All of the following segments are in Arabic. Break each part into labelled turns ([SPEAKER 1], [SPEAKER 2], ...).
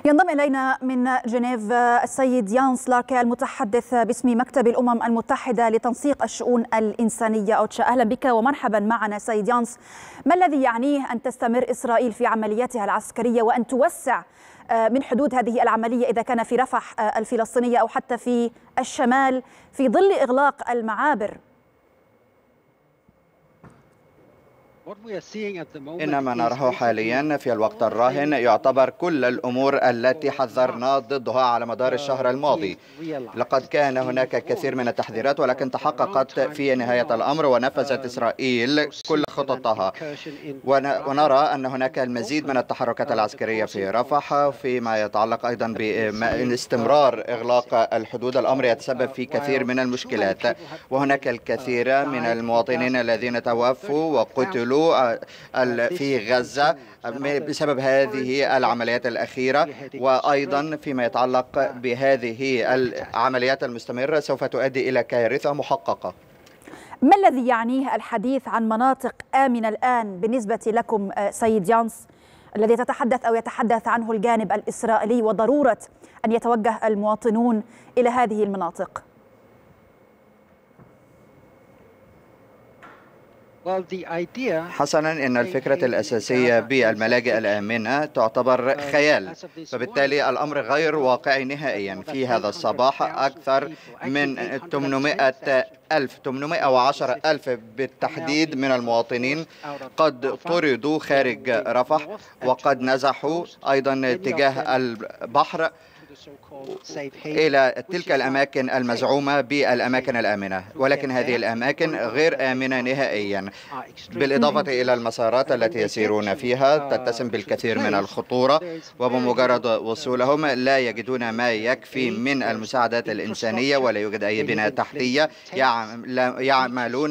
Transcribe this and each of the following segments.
[SPEAKER 1] ينضم إلينا من جنيف السيد يانس لاركي المتحدث باسم مكتب الأمم المتحدة لتنسيق الشؤون الإنسانية أوتشا. أهلا بك ومرحبا معنا سيد يانس. ما الذي يعنيه أن تستمر إسرائيل في عملياتها العسكرية وأن توسع من حدود هذه العملية إذا كان في رفح الفلسطينية أو حتى في الشمال في ظل إغلاق المعابر؟
[SPEAKER 2] إن ما نراه حاليا في الوقت الراهن يعتبر كل الأمور التي حذرنا ضدها على مدار الشهر الماضي. لقد كان هناك كثير من التحذيرات ولكن تحققت في نهاية الأمر ونفذت إسرائيل كل خططها، ونرى أن هناك المزيد من التحركات العسكرية في رفح فيما يتعلق أيضا باستمرار إغلاق الحدود. الأمر يتسبب في كثير من المشكلات، وهناك الكثير من المواطنين الذين توفوا وقتلوا في غزة بسبب هذه العمليات الأخيرة، وأيضا فيما يتعلق بهذه العمليات المستمرة سوف تؤدي إلى كارثة محققة.
[SPEAKER 1] ما الذي يعنيه الحديث عن مناطق آمنة الآن بالنسبة لكم سيد يانس، الذي تتحدث أو يتحدث عنه الجانب الإسرائيلي وضرورة أن يتوجه المواطنون إلى هذه المناطق؟
[SPEAKER 2] حسنا، إن الفكرة الأساسية بالملاجئ الآمنة تعتبر خيال، فبالتالي الأمر غير واقعي نهائيا. في هذا الصباح أكثر من 810,000 بالتحديد من المواطنين قد طردوا خارج رفح، وقد نزحوا أيضا تجاه البحر إلى تلك الأماكن المزعومة بالأماكن الآمنة، ولكن هذه الأماكن غير آمنة نهائيا، بالإضافة إلى المسارات التي يسيرون فيها تتسم بالكثير من الخطورة، وبمجرد وصولهم لا يجدون ما يكفي من المساعدات الإنسانية، ولا يوجد أي بناء تحتية، يعملون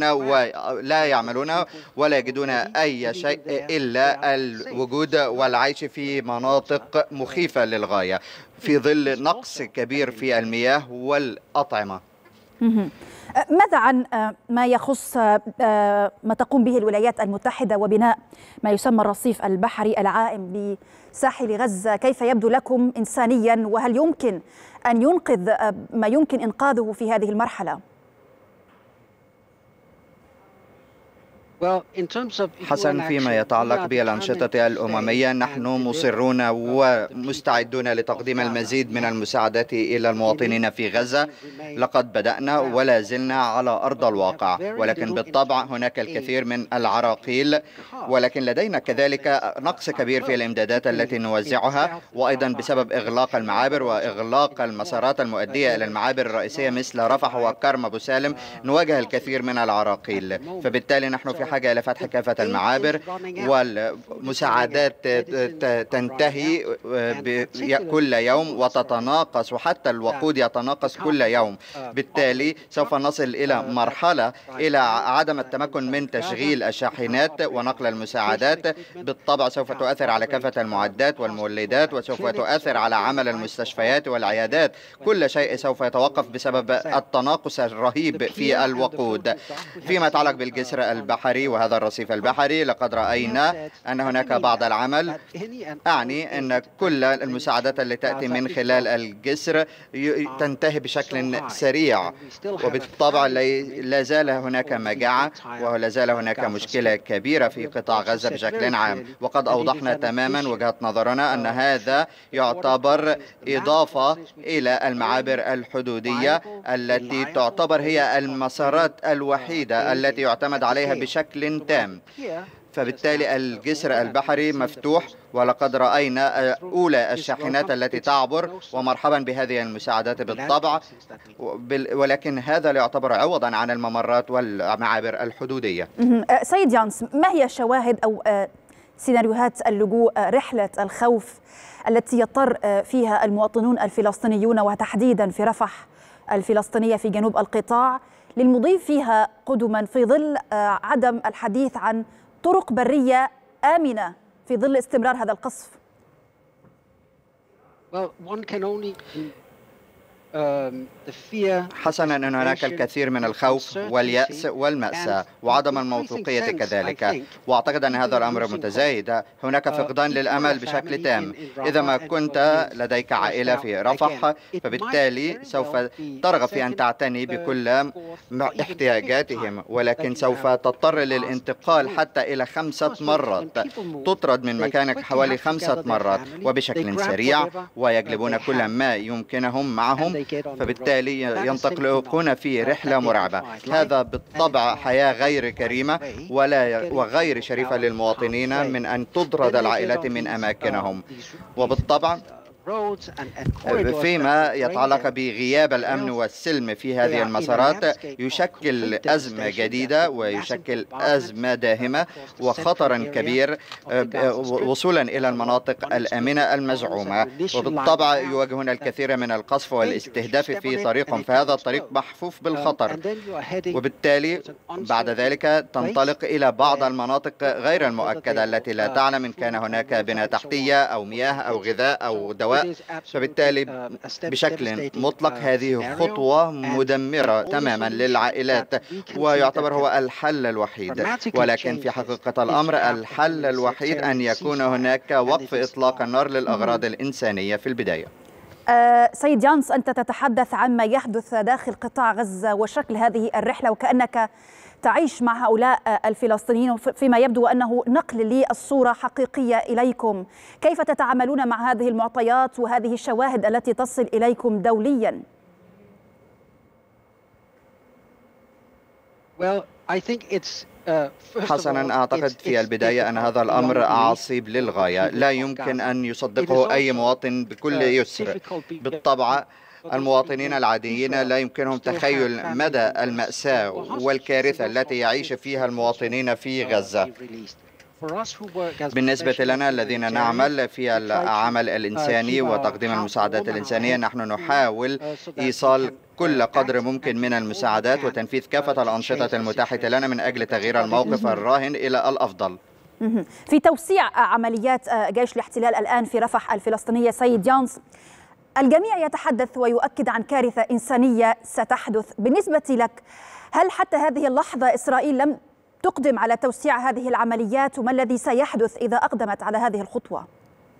[SPEAKER 2] ولا يجدون أي شيء إلا الوجود والعيش في مناطق مخيفة للغاية في ظل نقص كبير في المياه والأطعمة.
[SPEAKER 1] ماذا عن ما يخص ما تقوم به الولايات المتحدة وبناء ما يسمى الرصيف البحري العائم بساحل غزة؟ كيف يبدو لكم إنسانيا، وهل يمكن أن ينقذ ما يمكن إنقاذه في هذه المرحلة؟
[SPEAKER 2] حسن، فيما يتعلق بالأنشطة الأممية نحن مصرون ومستعدون لتقديم المزيد من المساعدات إلى المواطنين في غزة. لقد بدأنا ولا زلنا على أرض الواقع، ولكن بالطبع هناك الكثير من العراقيل، ولكن لدينا كذلك نقص كبير في الإمدادات التي نوزعها، وأيضا بسبب إغلاق المعابر وإغلاق المسارات المؤدية إلى المعابر الرئيسية مثل رفح وكرم أبو سالم نواجه الكثير من العراقيل. فبالتالي نحن في حاجة إلى فتح كافة المعابر، والمساعدات تنتهي كل يوم وتتناقص، وحتى الوقود يتناقص كل يوم. بالتالي سوف نصل إلى مرحلة إلى عدم التمكن من تشغيل الشاحنات ونقل المساعدات. بالطبع سوف تؤثر على كافة المعدات والمولدات، وسوف تؤثر على عمل المستشفيات والعيادات. كل شيء سوف يتوقف بسبب التناقص الرهيب في الوقود. فيما يتعلق بالجسر البحري وهذا الرصيف البحري، لقد رأينا أن هناك بعض العمل، أعني أن كل المساعدات التي تأتي من خلال الجسر تنتهي بشكل سريع، وبالطبع لا زال هناك مجاعة ولا زال هناك مشكلة كبيرة في قطاع غزة بشكل عام. وقد أوضحنا تماما وجهة نظرنا أن هذا يعتبر إضافة إلى المعابر الحدودية التي تعتبر هي المسارات الوحيدة التي يعتمد عليها بشكل تام. فبالتالي الجسر البحري مفتوح، ولقد رأينا أولى الشاحنات التي تعبر، ومرحبا بهذه المساعدات بالطبع، ولكن هذا لا يعتبر عوضا عن الممرات والمعابر الحدودية.
[SPEAKER 1] سيد يانس، ما هي شواهد أو سيناريوهات اللجوء، رحلة الخوف التي يضطر فيها المواطنون الفلسطينيون وتحديدا في رفح الفلسطينية في جنوب القطاع للمضي فيها قدما في ظل عدم الحديث عن طرق برية آمنة في ظل استمرار هذا القصف؟
[SPEAKER 2] حسنا أن هناك الكثير من الخوف واليأس والمأساة وعدم الموثوقية كذلك، وأعتقد أن هذا الأمر متزايد. هناك فقدان للأمل بشكل تام. إذا ما كنت لديك عائلة في رفح فبالتالي سوف ترغب في أن تعتني بكل احتياجاتهم، ولكن سوف تضطر للانتقال حتى إلى 5 مرات، تطرد من مكانك حوالي 5 مرات وبشكل سريع، ويجلبون كل ما يمكنهم معهم، فبالتالي ينطلقون في رحلة مرعبة. هذا بالطبع حياة غير كريمة وغير شريفة للمواطنين من أن تطرد العائلات من أماكنهم. وبالطبع فيما يتعلق بغياب الأمن والسلم في هذه المسارات يشكل أزمة جديدة ويشكل أزمة داهمة وخطرا كبير وصولا إلى المناطق الآمنة المزعومة. وبالطبع يواجهون الكثير من القصف والاستهداف في طريقهم، فهذا الطريق محفوف بالخطر، وبالتالي بعد ذلك تنطلق إلى بعض المناطق غير المؤكدة التي لا تعلم إن كان هناك بنية تحتية أو مياه أو غذاء أو دواء. فبالتالي بشكل مطلق هذه خطوة مدمرة تماما للعائلات، ويعتبر هو الحل الوحيد. ولكن في حقيقة الأمر الحل الوحيد أن يكون هناك وقف إطلاق النار للأغراض الإنسانية في البداية.
[SPEAKER 1] سيد يانس، أنت تتحدث عما يحدث داخل قطاع غزة وشكل هذه الرحلة وكأنك تعيش مع هؤلاء الفلسطينيين، فيما يبدو أنه نقل للصورة حقيقية إليكم. كيف تتعاملون مع هذه المعطيات وهذه الشواهد التي تصل إليكم دولياً؟
[SPEAKER 2] حسنا، أعتقد في البداية أن هذا الأمر عصيب للغاية، لا يمكن أن يصدقه أي مواطن بكل يسر. بالطبع المواطنين العاديين لا يمكنهم تخيل مدى المأساة والكارثة التي يعيش فيها المواطنين في غزة. بالنسبة لنا الذين نعمل في العمل الإنساني وتقديم المساعدات الإنسانية، نحن نحاول إيصال كل قدر ممكن من المساعدات وتنفيذ كافة الأنشطة المتاحة لنا من أجل تغيير الموقف الراهن إلى الأفضل.
[SPEAKER 1] في توسيع عمليات جيش الاحتلال الآن في رفح الفلسطينية، سيد يانس، الجميع يتحدث ويؤكد عن كارثة إنسانية ستحدث. بالنسبة لك، هل حتى هذه اللحظة إسرائيل لم تقدم على توسيع هذه العمليات، وما الذي سيحدث إذا أقدمت على هذه الخطوة؟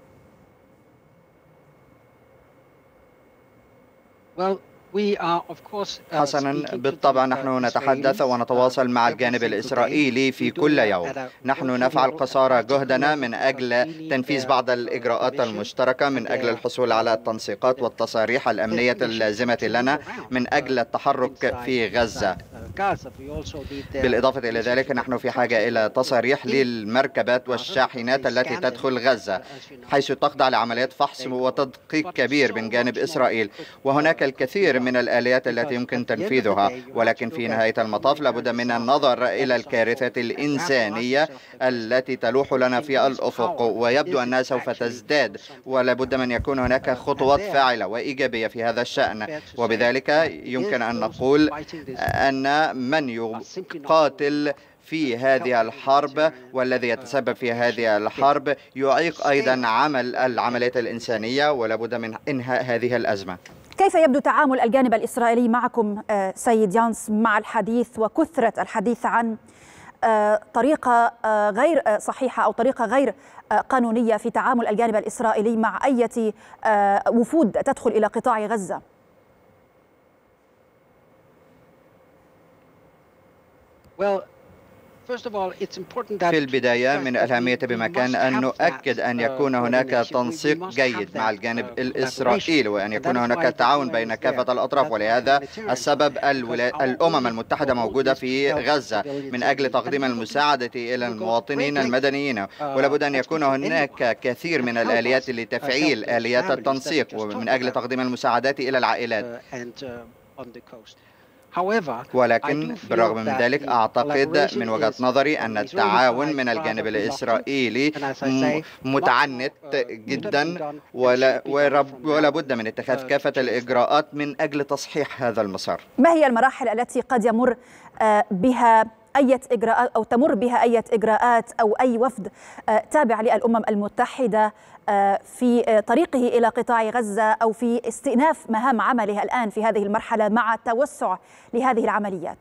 [SPEAKER 2] حسنا، بالطبع نحن نتحدث ونتواصل مع الجانب الإسرائيلي في كل يوم. نحن نفعل قصارى جهدنا من أجل تنفيذ بعض الإجراءات المشتركة من أجل الحصول على التنسيقات والتصاريح الأمنية اللازمة لنا من أجل التحرك في غزة. بالإضافة إلى ذلك نحن في حاجة إلى تصاريح للمركبات والشاحنات التي تدخل غزة، حيث تخضع لعمليات فحص وتدقيق كبير من جانب إسرائيل، وهناك الكثير من الآليات التي يمكن تنفيذها. ولكن في نهاية المطاف لابد من النظر إلى الكارثة الإنسانية التي تلوح لنا في الأفق، ويبدو أنها سوف تزداد، ولابد من يكون هناك خطوات فاعلة وإيجابية في هذا الشأن. وبذلك يمكن أن نقول أن من يقاتل في هذه الحرب والذي يتسبب في هذه الحرب يعيق أيضا عمل العمليات الإنسانية، ولابد من إنهاء هذه الأزمة.
[SPEAKER 1] كيف يبدو تعامل الجانب الإسرائيلي معكم سيد يانس مع الحديث وكثرة الحديث عن طريقة غير صحيحة أو طريقة غير قانونية في تعامل الجانب الإسرائيلي مع أي وفود تدخل إلى قطاع غزة؟
[SPEAKER 2] في البداية من الأهمية بمكان أن نؤكد أن يكون هناك تنسيق جيد مع الجانب الإسرائيلي وأن يكون هناك تعاون بين كافة الأطراف، ولهذا السبب الأمم المتحدة موجودة في غزة من أجل تقديم المساعدة إلى المواطنين المدنيين، ولابد أن يكون هناك كثير من الآليات لتفعيل آليات التنسيق ومن أجل تقديم المساعدات إلى العائلات. ولكن بالرغم من ذلك أعتقد من وجهة نظري أن التعاون من الجانب الإسرائيلي متعنت جدا، ولا بد من اتخاذ كافة الإجراءات من أجل تصحيح هذا المسار.
[SPEAKER 1] ما هي المراحل التي قد يمر بها أي إجراءات أو تمر بها أي إجراءات أو أي وفد تابع للأمم المتحدة في طريقه إلى قطاع غزة أو في استئناف مهام عمله الآن في هذه المرحلة مع التوسع لهذه العمليات؟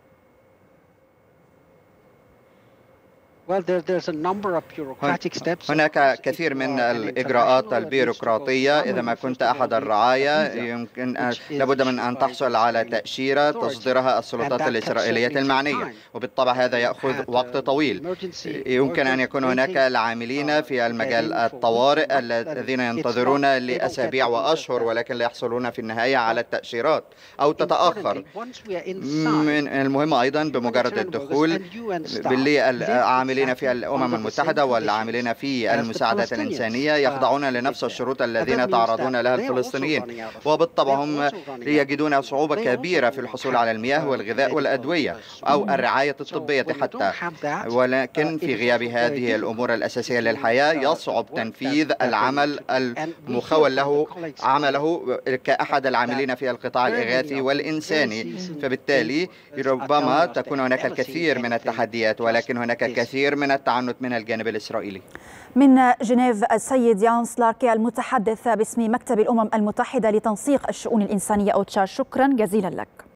[SPEAKER 2] هناك كثير من الإجراءات البيروقراطية. إذا ما كنت أحد الرعايا يمكن لابد من أن تحصل على تأشيرة تصدرها السلطات الإسرائيلية المعنية، وبالطبع هذا يأخذ وقت طويل. يمكن أن يكون هناك العاملين في المجال الطوارئ الذين ينتظرون لأسابيع وأشهر ولكن لا يحصلون في النهاية على التأشيرات أو تتأخر. من المهم أيضا بمجرد الدخول بالعاملين في الأمم المتحدة والعاملين في المساعدات الإنسانية يخضعون لنفس الشروط الذين يتعرضون لها الفلسطينيين، وبالطبع هم يجدون صعوبة كبيرة في الحصول على المياه والغذاء والأدوية أو الرعاية الطبية حتى. ولكن في غياب هذه الأمور الأساسية للحياة يصعب تنفيذ العمل المخول له عمله كأحد العاملين في القطاع الإغاثي والإنساني. فبالتالي ربما تكون هناك الكثير من التحديات، ولكن هناك كثير من التعنت من الجانب الإسرائيلي.
[SPEAKER 1] من جنيف السيد يانس لاركي المتحدث باسم مكتب الأمم المتحدة لتنسيق الشؤون الإنسانية أوتشا، شكرا جزيلا لك.